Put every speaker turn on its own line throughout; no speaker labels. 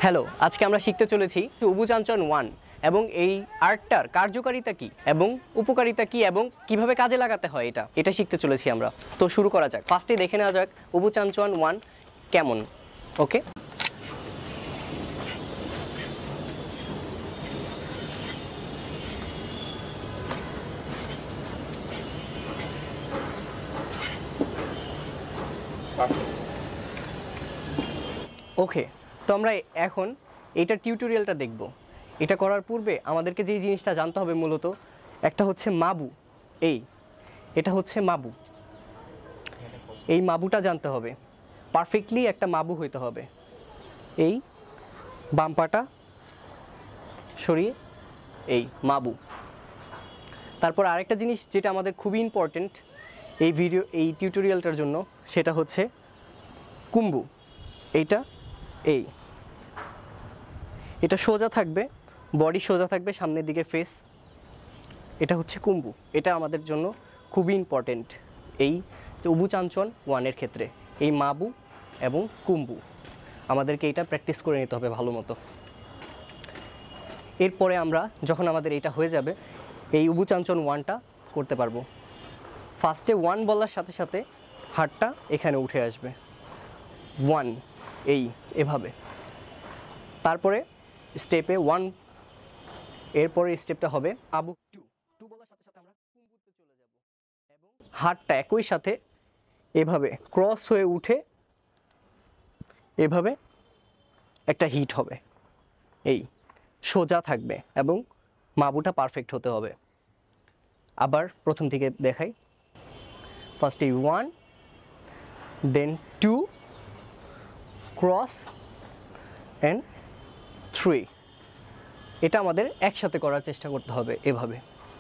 Hello, আজকে আমরা শিখতে চলেছি উবু চাঞ্চন 1 এবং এই আর্টটার কার্যকারিতা কি এবং উপকারিতা কি এবং কিভাবে কাজে লাগাতে হয় এটা শিখতে চলেছি আমরা। তো শুরু করা যাক। ফার্স্টে দেখে নেওয়া যাক উবু চাঞ্চন 1 কেমন। ওকে, ওকে, তো আমরা এখন এইটার টিউটোরিয়ালটা দেখব। এটা করার পূর্বে আমাদেরকে যেই জিনিসটা জানতে হবে মূলত একটা হচ্ছে মাবু। এটা হচ্ছে মাবু। এই মাবুটা জানতে হবে, পারফেক্টলি একটা মাবু হইতে হবে। এই বাম্পাটা সরিয়ে এই মাবু। তারপর আরেকটা জিনিস যেটা আমাদের খুবই ইম্পর্টেন্ট এই টিউটোরিয়ালটার জন্য, সেটা হচ্ছে কুম্বু। এটা সোজা থাকবে, বডি সোজা থাকবে, সামনের দিকে ফেস। এটা হচ্ছে কুম্বু। এটা আমাদের জন্য খুবই ইম্পর্টেন্ট এই উবু চাঞ্চন 1 এর ক্ষেত্রে। এই মাবু এবং কুম্বু আমাদেরকে এটা প্র্যাকটিস করে নিতে হবে ভালো মতো। এরপরে আমরা যখন আমাদের এটা হয়ে যাবে, এই উবু চাঞ্চন 1টা করতে পারবো। ফার্স্টে 1 বলার সাথে সাথে হাতটা এখানে উঠে আসবে, 1 এভাবে। তারপরে স্টেপে 1, এরপরে স্টেপটা হবে আবু 2 বলার সাথে সাথে আমরা কুম্বুতে চলে যাব এবং হাতটা একই সাথে এভাবে ক্রস হয়ে উঠে এভাবে একটা হিট হবে, সোজা থাকবে এবং মাবুটা পারফেক্ট হতে হবে। আবার প্রথম থেকে দেখাই। ফার্স্টে 1, দেন 2, ক্রস অ্যান্ড 3। এটা আমাদের একসাথে করার চেষ্টা করতে হবে এভাবে।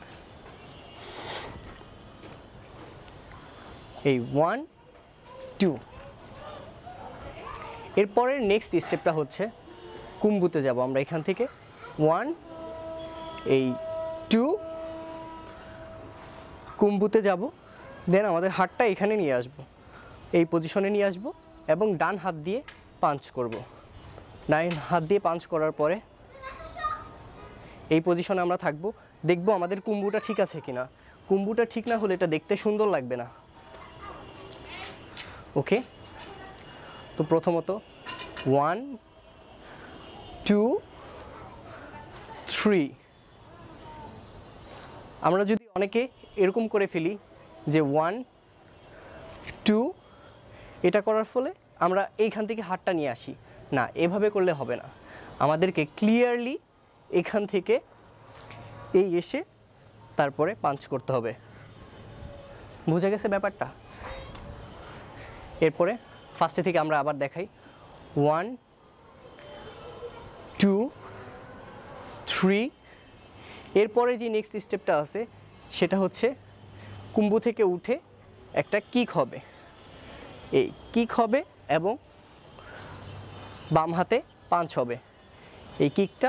এই 1, 2। এরপরের নেক্সট স্টেপটা হচ্ছে কুম্বুতে যাব আমরা। এখান থেকে 1, 2, কুম্বুতে যাব। দেন আমাদের হাতটা এখানে নিয়ে আসব, এই পজিশনে নিয়ে আসব এবং ডান হাত দিয়ে পাঞ্চ করব। ডান হাত দিয়ে পাঞ্চ করার পরে এই পজিশনে আমরা থাকবো, দেখব আমাদের কুম্বুটা ঠিক আছে কিনা। কুম্বুটা ঠিক না হলে এটা দেখতে সুন্দর লাগবে না। ওকে, তো প্রথমত 1, 2, 3। আমরা যদি অনেকে এরকম করে ফেলি যে 1, 2, এটা করার ফলে আমরা এইখান থেকে হাতটা নিয়ে আসি, না, এভাবে করলে হবে না। আমাদেরকে ক্লিয়ারলি এখান থেকে এসে তারপরে পাঞ্চ করতে হবে। বুঝে গেছে ব্যাপারটা? এরপরে ফার্স্টে থেকে আমরা আবার দেখাই। 1, 2, 3। এরপরে যে নেক্সট স্টেপটা আছে সেটা হচ্ছে কুম্বু থেকে উঠে একটা কিক হবে, এই কিক হবে এবং বাম হাতে পাঞ্চ হবে। এই কিকটা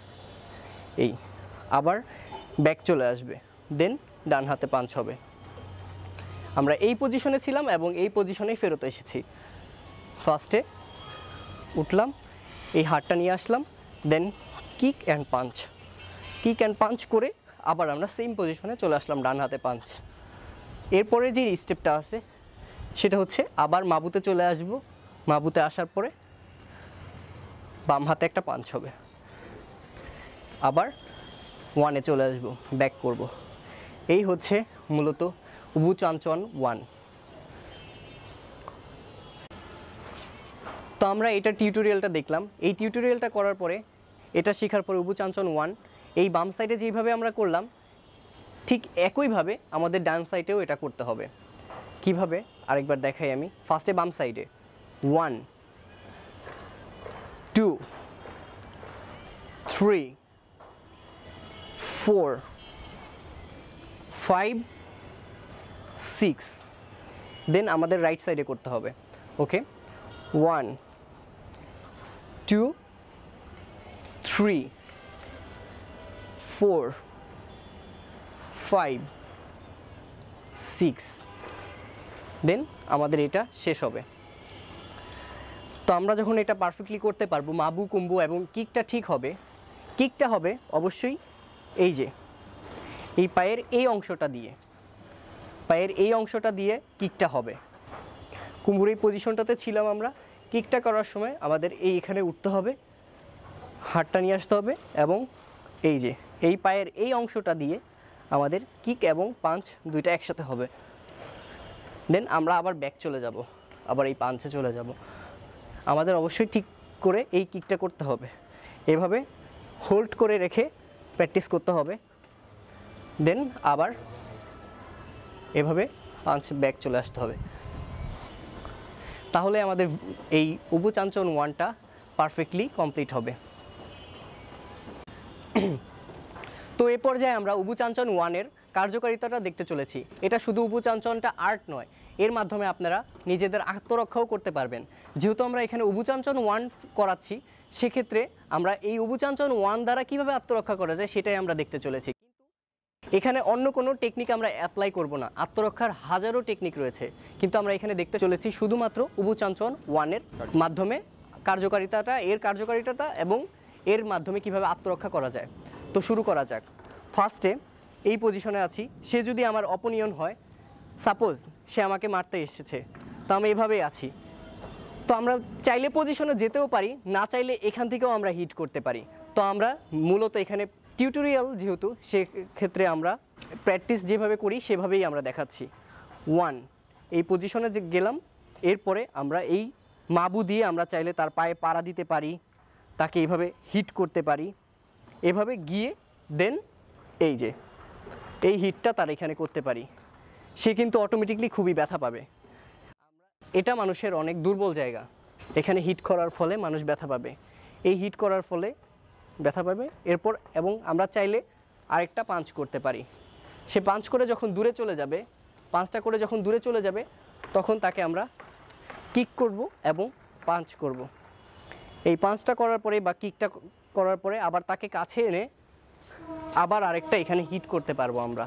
আবার ব্যাক চলে আসবে, দেন ডান হাতে পাঞ্চ হবে। আমরা এই পজিশনে ছিলাম এবং এই পজিশনেই ফেরত এসেছি। ফার্স্টে উঠলাম, এই হাতটা নিয়ে আসলাম, দেন কিক অ্যান্ড পাঞ্চ করে আবার আমরা সেম পজিশনে চলে আসলাম, ডান হাতে পাঞ্চ। এরপরে যে স্টেপটা আছে সেটা হচ্ছে আবার মাবুতে চলে আসব। মাবুতে আসার পরে বাম হাতে একটা পাঞ্চ হবে, আবার 1-এ চলে আসব, ব্যাক করব। এই হচ্ছে মূলত উবু চাঞ্চন 1। তো আমরা এটা টিউটোরিয়ালটা দেখলাম। এই টিউটোরিয়ালটা করার পরে, এটা শেখার পরে উবু চাঞ্চন 1 এই বাম সাইডে যেইভাবে আমরা করলাম ঠিক একইভাবে আমাদের ডান সাইডেও এটা করতে হবে। কিভাবে আরেকবার দেখাই আমি। ফার্স্টে বাম সাইডে 1, 2, 3, 4, 5, 6। দেন আমাদের রাইট সাইডে করতে হবে। ওকে, 1, 2, 3, 4, 5, 6। দেন আমাদের এটা শেষ হবে। তো আমরা যখন এটা পারফেক্টলি করতে পারবো, মাবু কুম্বু এবং কিকটা ঠিক হবে, কিকটা হবে অবশ্যই এই যে এই পায়ের এই অংশটা দিয়ে, পায়ের এই অংশটা দিয়ে কিকটা হবে। কুম্বুর এই পজিশনটাতে ছিলাম আমরা, কিকটা করার সময় আমাদের এখানে উঠতে হবে, হাতটা নিয়ে আসতে হবে এবং এই যে এই পায়ের এই অংশটা দিয়ে আমাদের কিক এবং পাঞ্চ দুইটা একসাথে হবে। দেন আমরা আবার ব্যাক চলে যাব, আবার এই পাঞ্চে চলে যাব। আমাদের অবশ্যই ঠিক করে এই কিকটা করতে হবে, এভাবে হোল্ড করে রেখে প্র্যাকটিস করতে হবে। দেন আবার এভাবে পাঞ্চ ব্যাক চলে আসতে হবে, তাহলে আমাদের এই উবু চাঞ্চন 1টা পারফেক্টলি কমপ্লিট হবে। তো এ পর্যায়ে আমরা উবু চাঞ্চন 1-এর কার্যকারিতাটা দেখতে চলেছি। এটা শুধু উবু চাঞ্চনটা আর্ট নয়, এর মাধ্যমে আপনারা নিজেদের আত্মরক্ষাও করতে পারবেন। যেহেতু আমরা এখানে উবু চাঞ্চন 1 করাচ্ছি, সেক্ষেত্রে আমরা এই উবু চাঞ্চন 1 দ্বারা কীভাবে আত্মরক্ষা করা যায় সেটাই আমরা দেখতে চলেছি। এখানে অন্য কোনো টেকনিক আমরা অ্যাপ্লাই করব না, আত্মরক্ষার হাজারো টেকনিক রয়েছে, কিন্তু আমরা এখানে দেখতে চলেছি শুধুমাত্র উবু চাঞ্চন 1-এর মাধ্যমে এর কার্যকারিতাটা এবং এর মাধ্যমে কিভাবে আত্মরক্ষা করা যায়। তো শুরু করা যাক। ফার্স্টে এই পজিশনে আছি, সে যদি আমার অপোনিয়ন হয়, সাপোজ সে আমাকে মারতে এসেছে, তো আমি এভাবেই আছি। তো আমরা চাইলে পজিশনে যেতেও পারি, না চাইলে এখান থেকেও আমরা হিট করতে পারি। তো আমরা মূলত এখানে টিউটোরিয়াল যেহেতু, সেক্ষেত্রে আমরা প্র্যাকটিস যেভাবে করি সেভাবেই আমরা দেখাচ্ছি। 1 এই পজিশনে যে গেলাম, এরপরে আমরা এই মাবু দিয়ে আমরা চাইলে তার পায়ে পাড়া দিতে পারি, তাকে এইভাবে হিট করতে পারি, এভাবে গিয়ে দেন এই যে এই হিটটা তার এখানে করতে পারি। সে কিন্তু অটোমেটিকলি খুবই ব্যথা পাবে। এটা মানুষের অনেক দুর্বল জায়গা, এখানে হিট করার ফলে মানুষ ব্যথা পাবে, এই হিট করার ফলে ব্যথা পাবে। এরপর এবং আমরা চাইলে আরেকটা পাঞ্চ করতে পারি। সে পাঞ্চ করে যখন দূরে চলে যাবে, পাঞ্চটা করে যখন দূরে চলে যাবে, তখন তাকে আমরা কিক করব এবং পাঞ্চ করব। এই পাঞ্চটা করার পরে বা কিকটা করার পরে আবার তাকে কাছে এনে আবার আরেকটা এখানে হিট করতে পারবো আমরা।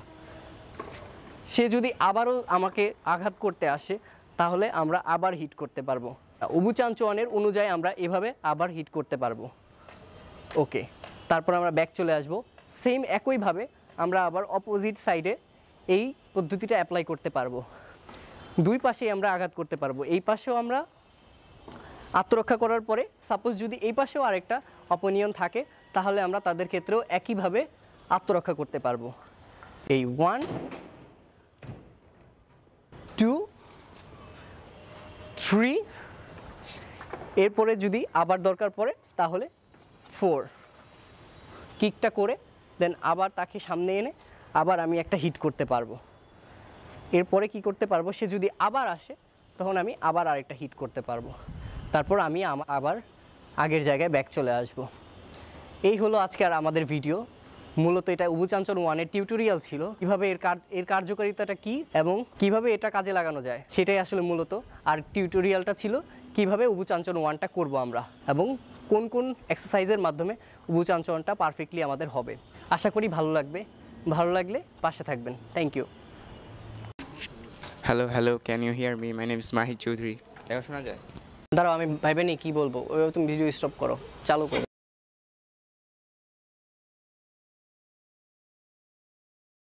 সে যদি আবারও আমাকে আঘাত করতে আসে, তাহলে আমরা আবার হিট করতে পারবো। উবু চাঞ্চনের অনুযায়ী আমরা এভাবে আবার হিট করতে পারবো। ওকে, তারপর আমরা ব্যাক চলে আসব। সেম একইভাবে আমরা আবার অপোজিট সাইডে এই পদ্ধতিটা অ্যাপ্লাই করতে পারবো। দুই পাশেই আমরা আঘাত করতে পারবো। এই পাশেও আমরা আত্মরক্ষা করার পরে সাপোজ যদি এই পাশেও আরেকটা অপোনিয়ন থাকে, তাহলে আমরা তাদের ক্ষেত্রেও একইভাবে আত্মরক্ষা করতে পারবো। এই 1 2 3, এরপরে যদি আবার দরকার পড়ে তাহলে 4 কিকটা করে দেন আবার তাকে সামনে এনে আবার আমি একটা হিট করতে পারবো। এরপরে কি করতে পারবো, সে যদি আবার আসে তখন আমি আবার আরেকটা হিট করতে পারবো। তারপর আমি আবার আগের জায়গায় ব্যাক চলে আসব। এই হলো আজকে আর আমাদের ভিডিও। মূলত এটা উবু চাঞ্চন 1-এর টিউটোরিয়াল ছিল। কিভাবে এর কার্যকারিতাটা কি এবং কিভাবে এটা কাজে লাগানো যায় সেটাই আসলে মূলত। আর টিউটোরিয়ালটা ছিল কিভাবে উবু চাঞ্চন 1টা করব আমরা এবং কোন কোন এক্সারসাইজের মাধ্যমে উবু চাঞ্চনটা পারফেক্টলি আমাদের হবে। আশা করি ভালো লাগবে। ভালো লাগলে পাশে থাকবেন। Thank you.
Hello, can you hear me? My name is Mahid Choudhury. দেখা শোনা যায়?
দাঁড়াও, আমি ভাইবে নি কি বলবো, ওই তুমি ভিডিও স্টপ করো, চালু করো।